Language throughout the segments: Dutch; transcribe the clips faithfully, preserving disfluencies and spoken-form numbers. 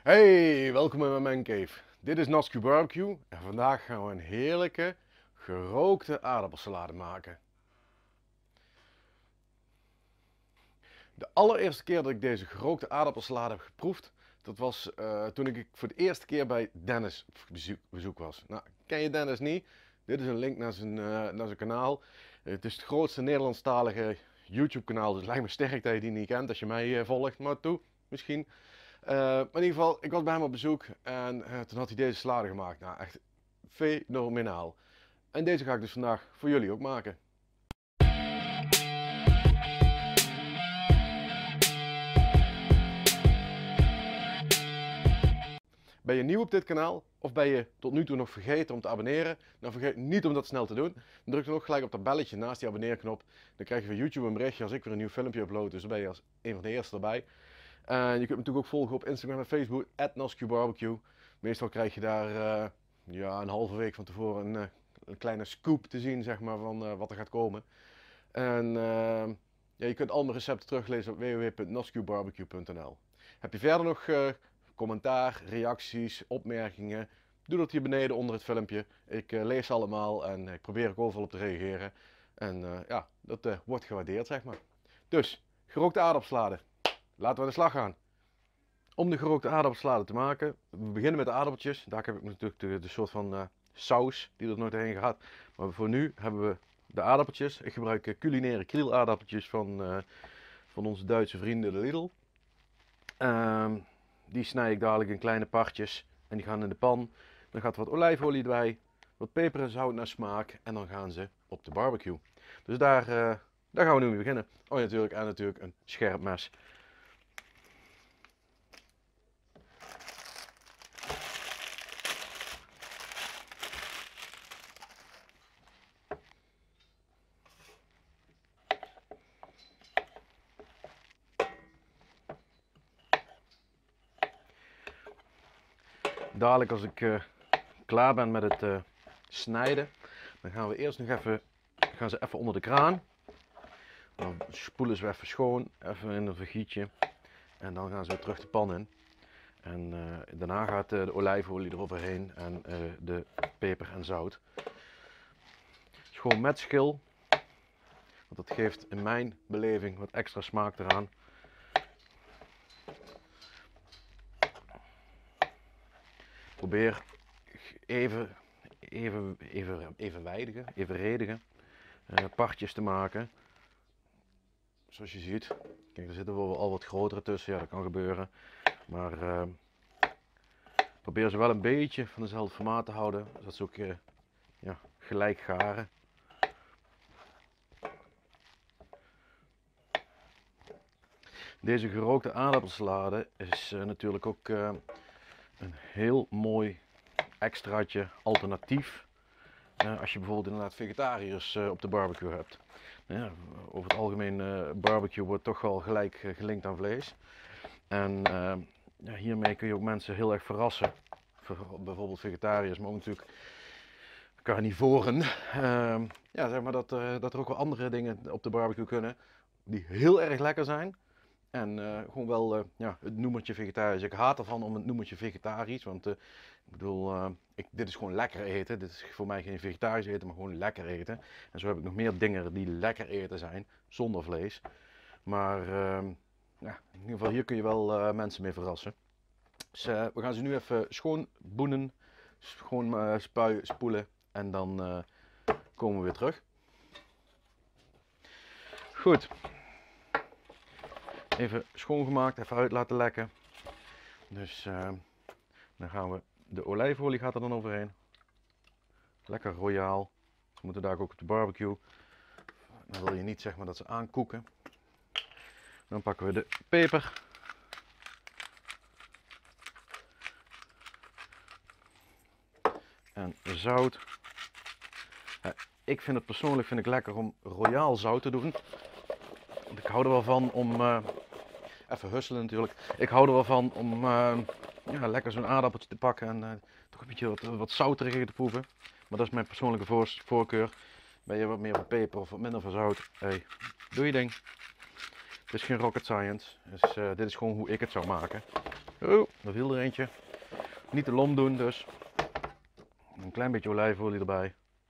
Hey, welkom in mijn mancave. Dit is Nascu Barbecue en vandaag gaan we een heerlijke gerookte aardappelsalade maken. De allereerste keer dat ik deze gerookte aardappelsalade heb geproefd, dat was uh, toen ik voor de eerste keer bij Dennis op bezoek, bezoek was. Nou, ken je Dennis niet? Dit is een link naar zijn, uh, naar zijn kanaal. Het is het grootste Nederlandstalige YouTube kanaal, dus het lijkt me sterk dat je die niet kent als je mij uh, volgt, maar toe, misschien. Uh, maar in ieder geval, ik was bij hem op bezoek en uh, toen had hij deze salade gemaakt. Nou, echt fenomenaal. En deze ga ik dus vandaag voor jullie ook maken. Ben je nieuw op dit kanaal of ben je tot nu toe nog vergeten om te abonneren? Dan vergeet niet om dat snel te doen. Dan druk dan ook gelijk op dat belletje naast die abonneerknop. Dan krijg je van YouTube een berichtje als ik weer een nieuw filmpje upload. Dus dan ben je als een van de eerste erbij. En je kunt me natuurlijk ook volgen op Instagram en Facebook, at Nascu Barbecue. Meestal krijg je daar uh, ja, een halve week van tevoren een, uh, een kleine scoop te zien, zeg maar, van uh, wat er gaat komen. En uh, ja, je kunt al mijn recepten teruglezen op w w w punt nascu barbecue punt n l. Heb je verder nog uh, commentaar, reacties, opmerkingen? Doe dat hier beneden onder het filmpje. Ik uh, lees ze allemaal en ik probeer ook overal op te reageren. En uh, ja, dat uh, wordt gewaardeerd, zeg maar. Dus, gerookte aardappelsalade. Laten we aan de slag gaan. Om de gerookte aardappelsalade te maken, we beginnen met de aardappeltjes. Daar heb ik natuurlijk de, de soort van uh, saus die er nooit heen gaat. Maar voor nu hebben we de aardappeltjes. Ik gebruik uh, culinaire krielaardappeltjes van, uh, van onze Duitse vrienden de Lidl. Uh, die snij ik dadelijk in kleine partjes en die gaan in de pan. Dan gaat er wat olijfolie bij, wat peper en zout naar smaak en dan gaan ze op de barbecue. Dus daar, uh, daar gaan we nu mee beginnen. Oh ja, natuurlijk, en natuurlijk een scherp mes. Dadelijk als ik uh, klaar ben met het uh, snijden, dan gaan we eerst nog even, gaan ze even onder de kraan. Dan spoelen ze even schoon, even in een vergietje. En dan gaan ze weer terug de pan in. En uh, daarna gaat uh, de olijfolie eroverheen en uh, de peper en zout. Gewoon met schil, want dat geeft in mijn beleving wat extra smaak eraan. Probeer even, even, even, evenwijdige, evenredige uh, partjes te maken. Zoals je ziet, kijk, er zitten wel al wat grotere tussen, ja, dat kan gebeuren. Maar uh, probeer ze wel een beetje van dezelfde formaat te houden, zodat ze ook uh, ja, gelijk garen. Deze gerookte aardappelsalade is uh, natuurlijk ook uh, een heel mooi extraatje alternatief uh, als je bijvoorbeeld inderdaad vegetariërs uh, op de barbecue hebt. Ja, over het algemeen uh, barbecue wordt toch wel gelijk uh, gelinkt aan vlees. En uh, ja, hiermee kun je ook mensen heel erg verrassen. Bijvoorbeeld vegetariërs, maar ook natuurlijk carnivoren. Uh, ja, zeg maar dat, uh, dat er ook wel andere dingen op de barbecue kunnen die heel erg lekker zijn. En uh, gewoon wel uh, ja, het noemertje vegetarisch. Ik haat ervan om het noemertje vegetarisch. Want uh, ik bedoel, uh, ik, dit is gewoon lekker eten. Dit is voor mij geen vegetarisch eten, maar gewoon lekker eten. En zo heb ik nog meer dingen die lekker eten zijn, zonder vlees. Maar uh, ja, in ieder geval hier kun je wel uh, mensen mee verrassen. Dus uh, we gaan ze nu even schoon boenen, schoon uh, spui, spoelen en dan uh, komen we weer terug. Goed. Even schoongemaakt, even uit laten lekken. Dus uh, dan gaan we, de olijfolie gaat er dan overheen. Lekker royaal. Ze moeten daar ook op de barbecue. Dan wil je niet zeg maar dat ze aankoeken. Dan pakken we de peper. En zout. Ja, ik vind het persoonlijk vind ik lekker om royaal zout te doen. Want ik hou er wel van om, uh, even husselen natuurlijk, ik hou er wel van om uh, ja, lekker zo'n aardappeltje te pakken en uh, toch een beetje wat, wat zouteriger te proeven. Maar dat is mijn persoonlijke voor, voorkeur. Ben je wat meer van peper of wat minder van zout, hey, doe je ding. Het is geen rocket science, dus uh, dit is gewoon hoe ik het zou maken. Oh, daar viel er eentje. Niet te lom doen dus. Een klein beetje olijfolie erbij.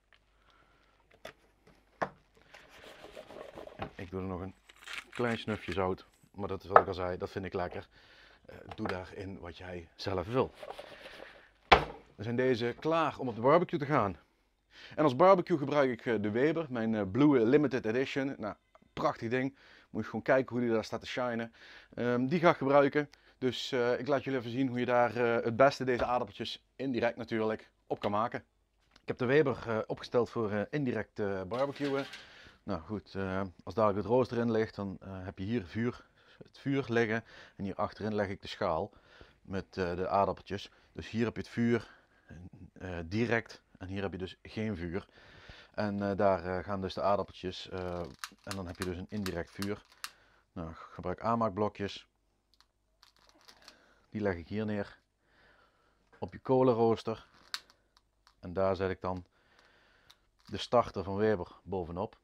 En ik doe er nog een klein snufje zout. Maar dat is wat ik al zei, dat vind ik lekker. Uh, doe daarin wat jij zelf wil. Dan zijn deze klaar om op de barbecue te gaan. En als barbecue gebruik ik de Weber, mijn uh, Blue Limited Edition. Nou, prachtig ding. Moet je gewoon kijken hoe die daar staat te shinen. Um, die ga ik gebruiken. Dus uh, ik laat jullie even zien hoe je daar uh, het beste deze aardappeltjes indirect natuurlijk op kan maken. Ik heb de Weber uh, opgesteld voor uh, indirect uh, barbecuen. Nou goed, uh, als dadelijk het rooster in ligt, dan uh, heb je hier vuur, het vuur liggen. En hier achterin leg ik de schaal met uh, de aardappeltjes. Dus hier heb je het vuur uh, direct en hier heb je dus geen vuur. En uh, daar uh, gaan dus de aardappeltjes uh, en dan heb je dus een indirect vuur. Nou, ik gebruik aanmaakblokjes. Die leg ik hier neer op je kolenrooster. En daar zet ik dan de starter van Weber bovenop.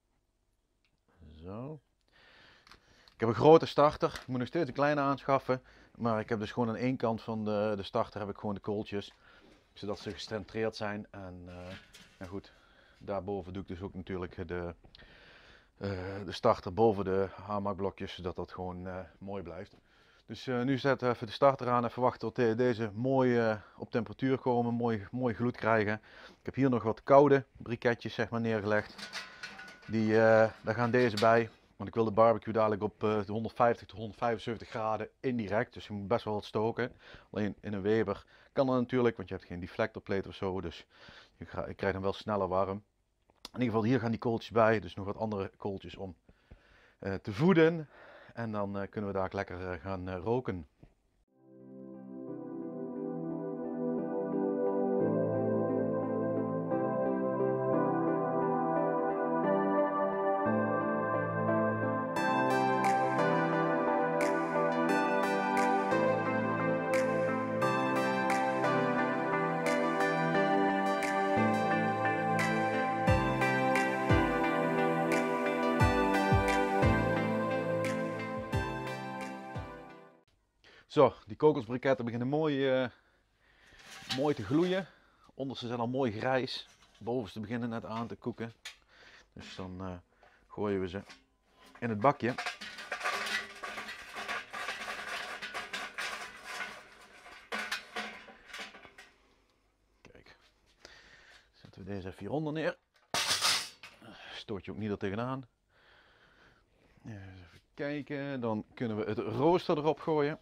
Zo. Ik heb een grote starter. Ik moet nog steeds een kleine aanschaffen. Maar ik heb dus gewoon aan één kant van de, de starter heb ik gewoon de kooltjes. Zodat ze gecentreerd zijn. En uh, nou goed, daarboven doe ik dus ook natuurlijk de, uh, de starter boven de aanmaakblokjes. Zodat dat gewoon uh, mooi blijft. Dus uh, nu zetten we even de starter aan. Even wachten tot deze mooi uh, op temperatuur komen. Mooi, mooi gloed krijgen. Ik heb hier nog wat koude briketjes zeg maar neergelegd. Die, uh, daar gaan deze bij. Want ik wil de barbecue dadelijk op uh, de honderdvijftig tot honderdvijfenzeventig graden indirect. Dus je moet best wel wat stoken. Alleen in een Weber kan dat natuurlijk. Want je hebt geen deflectorplate of zo. Dus je, ga, je krijgt hem wel sneller warm. In ieder geval hier gaan die kooltjes bij. Dus nog wat andere kooltjes om uh, te voeden. En dan uh, kunnen we daar lekker uh, gaan uh, roken. Zo, die kokosbriketten beginnen mooi, uh, mooi te gloeien. Onderste zijn al mooi grijs. Bovenste beginnen net aan te koeken. Dus dan uh, gooien we ze in het bakje. Kijk, zetten we deze even hieronder neer. Stoot je ook niet er tegenaan. Even kijken, dan kunnen we het rooster erop gooien.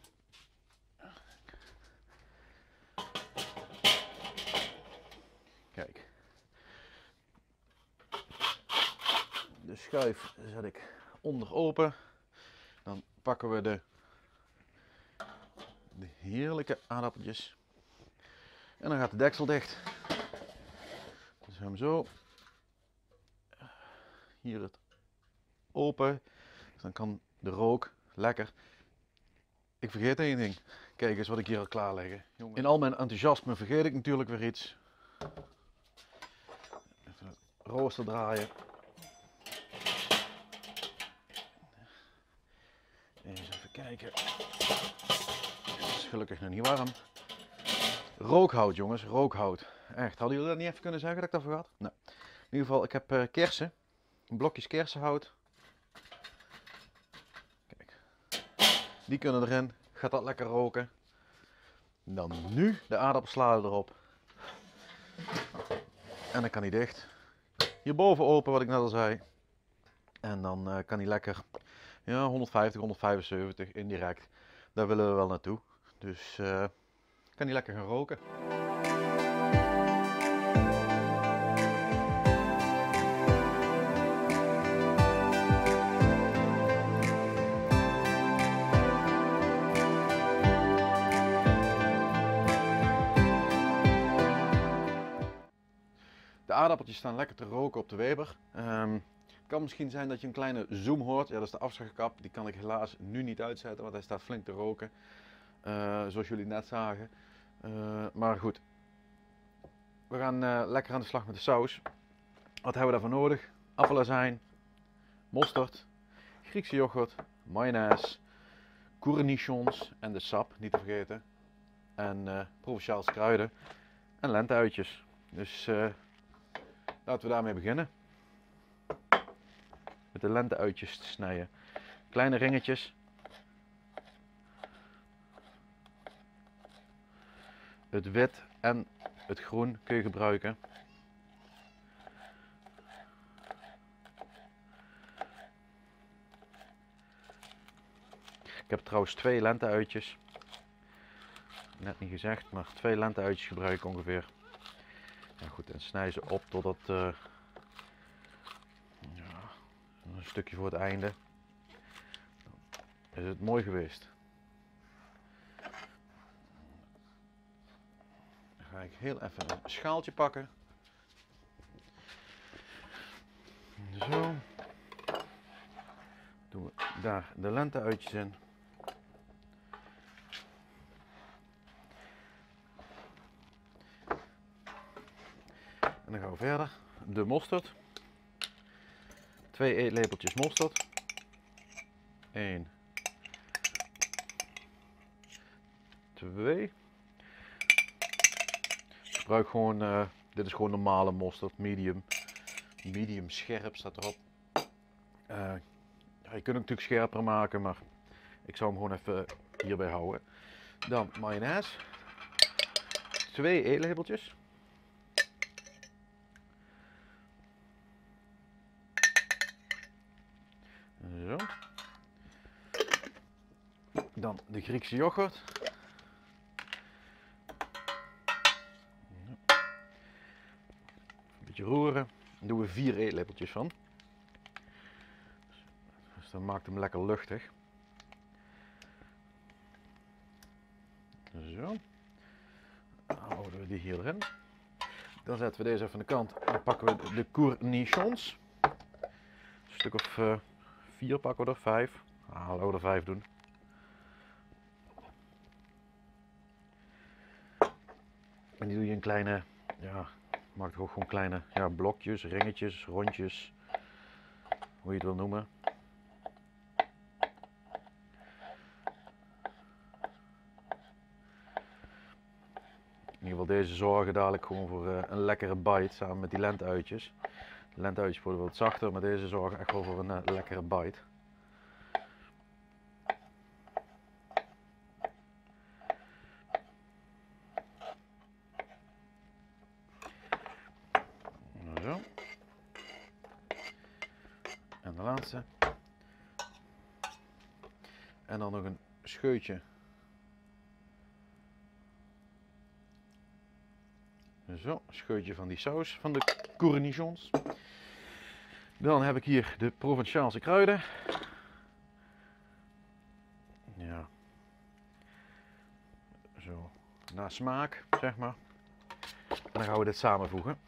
Kijk, de schuif zet ik onder open. Dan pakken we de, de heerlijke aardappeltjes. En dan gaat de deksel dicht. Dus hem zo. Hier het open. Dus dan kan de rook lekker. Ik vergeet één ding. Kijk eens wat ik hier al klaarleggen. In al mijn enthousiasme vergeet ik natuurlijk weer iets. Rooster draaien. Eens even kijken. Het is gelukkig nog niet warm. Rookhout jongens, rookhout. Echt, hadden jullie dat niet even kunnen zeggen dat ik dat vergat? Nou, in ieder geval, ik heb uh, kersen. Blokjes kersenhout. Kijk. Die kunnen erin. Gaat dat lekker roken. Dan nu de aardappelsladen erop. En dan kan hij dicht. Hierboven open wat ik net al zei. En dan uh, kan hij lekker ja, honderdvijftig, honderdvijfenzeventig indirect. Daar willen we wel naartoe. Dus uh, kan hij lekker gaan roken. De aardappeltjes staan lekker te roken op de Weber. Um, het kan misschien zijn dat je een kleine zoom hoort. Ja, dat is de afzuigkap. Die kan ik helaas nu niet uitzetten, want hij staat flink te roken. Uh, zoals jullie net zagen. Uh, maar goed. We gaan uh, lekker aan de slag met de saus. Wat hebben we daarvoor nodig? Appelazijn, mosterd, Griekse yoghurt, mayonaise, cornichons en de sap, niet te vergeten. En uh, Provençaalse kruiden en lenteuitjes. Dus uh, laten we daarmee beginnen. Met de lenteuitjes te snijden. Kleine ringetjes. Het wit en het groen kun je gebruiken. Ik heb trouwens twee lenteuitjes. Net niet gezegd, maar twee lenteuitjes gebruik ik ongeveer. Ja, goed, en snij ze op totdat uh, ja, een stukje voor het einde. Dan is het mooi geweest. Dan ga ik heel even een schaaltje pakken. Zo. Doen we daar de lenteuitjes in. En dan gaan we verder. De mosterd. Twee eetlepeltjes mosterd. één. twee. Ik gebruik gewoon, uh, dit is gewoon normale mosterd, medium. Medium scherp staat erop. Uh, ja, je kunt hem natuurlijk scherper maken, maar ik zou hem gewoon even hierbij houden. Dan mayonaise. Twee eetlepeltjes. Zo. Dan de Griekse yoghurt. Een beetje roeren. Daar doen we vier eetlepeltjes van. Dus dan maakt hem lekker luchtig. Zo. Dan houden we die hier erin. Dan zetten we deze even aan de kant. Dan pakken we de cornichons. Een stuk of uh, vier pakken we er, vijf. Ah, laten we er vijf doen. En die doe je in kleine, ja, maak er ook gewoon kleine ja, blokjes, ringetjes, rondjes, hoe je het wil noemen. In ieder geval deze zorgen dadelijk gewoon voor uh, een lekkere bite samen met die lenteuitjes. De lenteuitjes worden wat zachter, maar deze zorgen echt wel voor een uh, lekkere bite. Zo. En de laatste. En dan nog een scheutje. Zo, een scheutje van die saus van de cornichons. Dan heb ik hier de Provençaalse kruiden. Ja. Zo, naar smaak, zeg maar. En dan gaan we dit samenvoegen.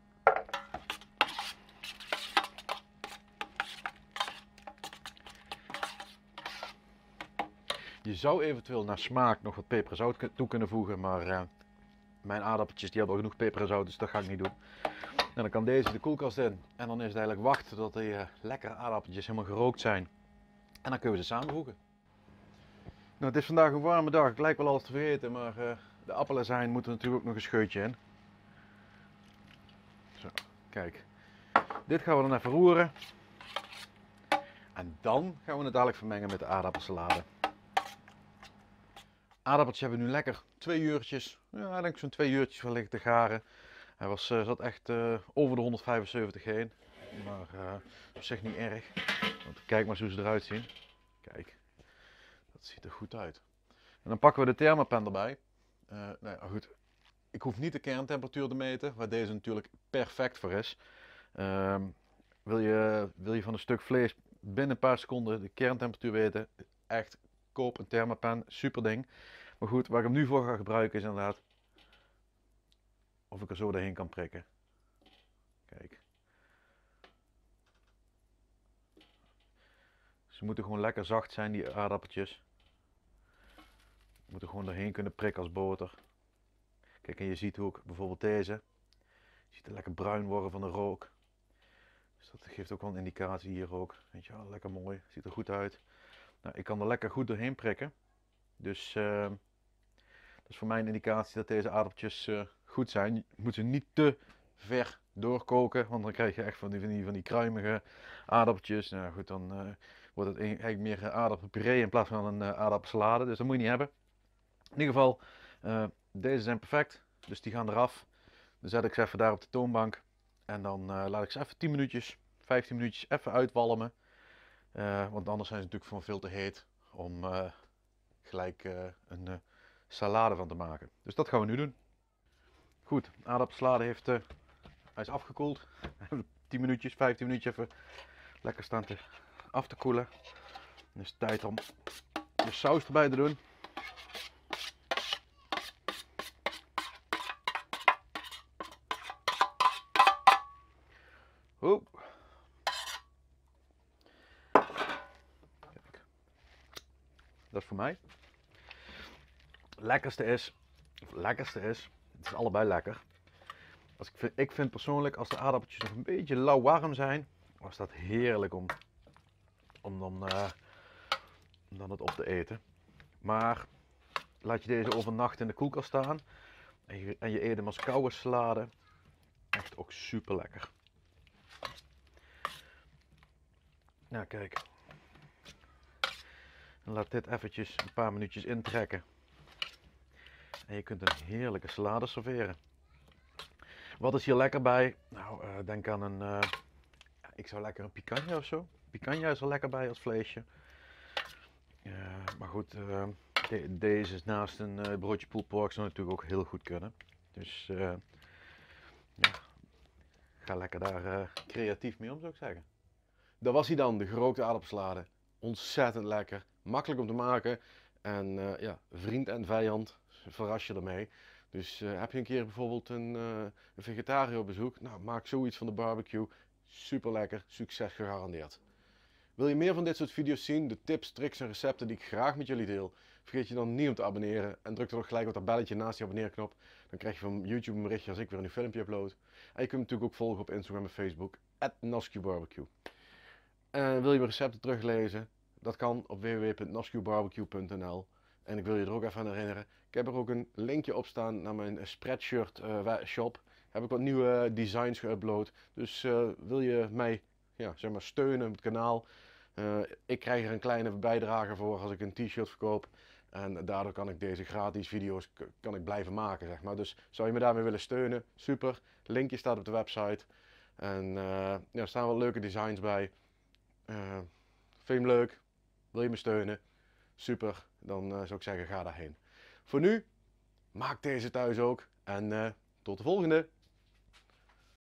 Je zou eventueel naar smaak nog wat peper en zout toe kunnen voegen, maar uh, mijn aardappeltjes die hebben al genoeg peper en zout, dus dat ga ik niet doen. En dan kan deze de koelkast in en dan is het eigenlijk wachten tot die uh, lekkere aardappeltjes helemaal gerookt zijn. En dan kunnen we ze samenvoegen. Nou, het is vandaag een warme dag, ik lijk wel alles te vergeten, maar uh, de appelazijn moet er natuurlijk ook nog een scheutje in. Zo, kijk. Dit gaan we dan even roeren. En dan gaan we het dadelijk vermengen met de aardappelsalade. Aardappeltjes hebben we nu lekker twee uurtjes, ja, ik denk zo'n twee uurtjes wel liggen te garen. Hij was, uh, zat echt uh, over de honderdvijfenzeventig heen, maar uh, op zich niet erg. Want kijk maar hoe ze eruit zien. Kijk, dat ziet er goed uit. En dan pakken we de thermopan erbij. Uh, nou ja, goed, ik hoef niet de kerntemperatuur te meten, waar deze natuurlijk perfect voor is. Uh, wil, je, wil je van een stuk vlees binnen een paar seconden de kerntemperatuur weten, echt koop een thermopan, super ding. Maar goed, waar ik hem nu voor ga gebruiken is inderdaad of ik er zo doorheen kan prikken. Kijk. Ze moeten gewoon lekker zacht zijn, die aardappeltjes. Ze moeten gewoon doorheen kunnen prikken als boter. Kijk, en je ziet hoe ik bijvoorbeeld deze. Je ziet het lekker bruin worden van de rook. Dus dat geeft ook wel een indicatie hier ook. Weet je wel, lekker mooi. Ziet er goed uit. Nou, ik kan er lekker goed doorheen prikken. Dus uh, dat is voor mij een indicatie dat deze aardappeltjes uh, goed zijn. Je moet ze niet te ver doorkoken, want dan krijg je echt van die, van die, van die kruimige aardappeltjes. Nou goed, dan uh, wordt het eigenlijk meer aardappelpuree in plaats van een uh, aardappelsalade. Dus dat moet je niet hebben. In ieder geval, uh, deze zijn perfect. Dus die gaan eraf. Dan zet ik ze even daar op de toonbank. En dan uh, laat ik ze even tien minuutjes, vijftien minuutjes even uitwalmen. Uh, want anders zijn ze natuurlijk gewoon veel te heet om uh, gelijk uh, een uh, salade van te maken. Dus dat gaan we nu doen. Goed, aardappelsalade heeft, uh, hij is afgekoeld. tien minuutjes, vijftien minuutjes even lekker staan te, af te koelen. Dan is het tijd om de saus erbij te doen. Oh. Kijk. Dat is voor mij. Lekkerste is, of lekkerste is, het is allebei lekker. Als ik, vind, ik vind persoonlijk, als de aardappeltjes nog een beetje lauw warm zijn, was dat heerlijk om, om, dan, uh, om dan het op te eten. Maar laat je deze overnacht in de koelkast staan en je, en je eet hem als koude salade, echt ook super lekker. Nou kijk, en laat dit eventjes een paar minuutjes intrekken. En je kunt een heerlijke salade serveren. Wat is hier lekker bij? Nou, uh, denk aan een, uh, ik zou lekker een picanha of zo. Picanha is er lekker bij als vleesje. Uh, maar goed, uh, de, deze is naast een uh, broodje pulled pork zou natuurlijk ook heel goed kunnen. Dus uh, ja, ga lekker daar uh, creatief mee om, zou ik zeggen. Dat was hij dan, de gerookte aardappelsalade. Ontzettend lekker, makkelijk om te maken. En uh, ja, vriend en vijand, verras je ermee. Dus uh, heb je een keer bijvoorbeeld een, uh, een vegetariër op bezoek, nou, maak zoiets van de barbecue. Super lekker, succes gegarandeerd. Wil je meer van dit soort video's zien, de tips, tricks en recepten die ik graag met jullie deel, vergeet je dan niet om te abonneren en druk er ook gelijk op dat belletje naast die abonneerknop. Dan krijg je van YouTube een berichtje als ik weer een nieuw filmpje upload. En je kunt me natuurlijk ook volgen op Instagram en Facebook, at NascuBarbecue. En wil je mijn recepten teruglezen? Dat kan op w w w punt nascubarbecue punt n l. En ik wil je er ook even aan herinneren, ik heb er ook een linkje op staan naar mijn Spreadshirt uh, shop. Heb ik wat nieuwe designs geüpload. Dus uh, wil je mij ja, zeg maar steunen op het kanaal? Uh, ik krijg er een kleine bijdrage voor als ik een t-shirt verkoop. En daardoor kan ik deze gratis video's kan ik blijven maken, zeg maar. Dus zou je me daarmee willen steunen? Super. Linkje staat op de website. En uh, ja, er staan wel leuke designs bij. Uh, vind je hem leuk? Wil je me steunen? Super. Dan uh, zou ik zeggen, ga daarheen. Voor nu, maak deze thuis ook. En uh, tot de volgende.